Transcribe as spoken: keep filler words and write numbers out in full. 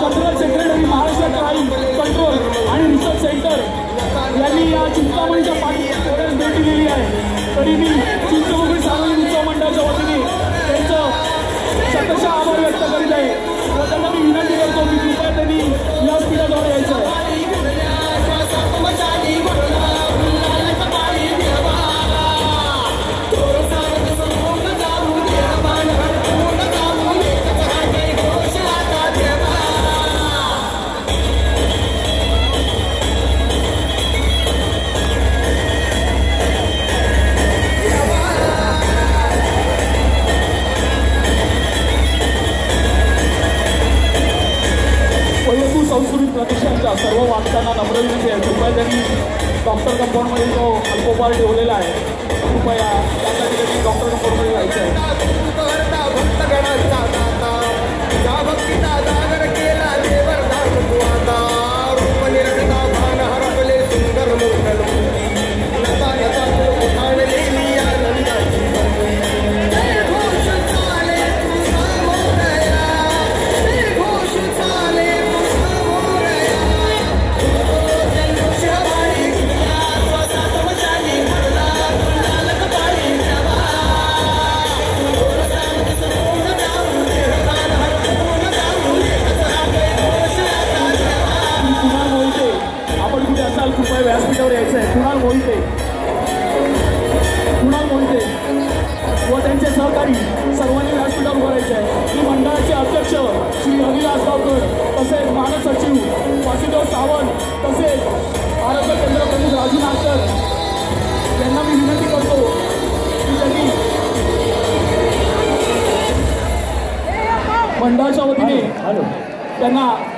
General secretary Maharashtra crime control आणि research centre यांनी या चिंतामणीच्या पाठी थोड्याच भेटी दिली आहे, तरी मी चिंचपोकळी सार्वजनिक उत्सव मंडळाच्या वतीने त्यांचं शतशः आभार व्यक्त करीत आहे व त्यांना मी विनंती करतो की कृपया त्यांनी व्यासपीठाजवळ यायचं आहे. संस्कृती प्रतिष्ठानच्या सर्व वाचकांना नम्र विनंती आहे, कृपया त्यांनी डॉक्टर कंपाऊंडमध्ये जो अल्पोपहार ठेवलेला आहे कृपया त्यासाठी त्यांनी डॉक्टर कंपाऊंडमध्ये जायचं आहे. कृपया व्यासपीठावर यायचं आहे. कुणाल मोहिते कुणाल मोहिते व त्यांचे सहकारी सर्वांनी व्यासपीठावर उभं राहायचं आहे. मी मंडळाचे अध्यक्ष श्री रविदास गावकर तसेच मानद सचिव वासुदेव सावंत तसेच आरोग्य केंद्र प्रमुख राजू नागकर यांना मी विनंती करतो की त्यांनी मंडळाच्या वतीने त्यांना